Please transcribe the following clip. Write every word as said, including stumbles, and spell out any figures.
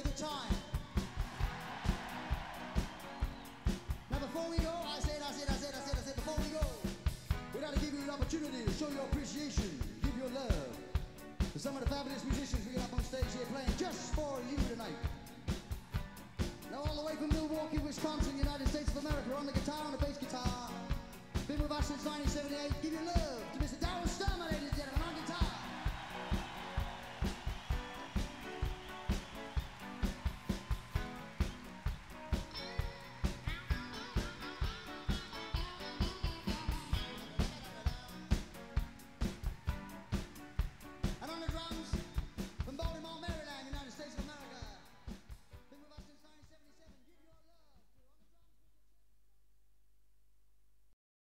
a good time. Now before we go, I said, I said, I said, I said, I said, before we go, we gotta give you an opportunity to show your appreciation, give your love to some of the fabulous musicians we got up on stage here playing just for you tonight. Now all the way from Milwaukee, Wisconsin, United States of America, on the guitar, on the bass guitar. Been with us since nineteen seventy-eight. Give your love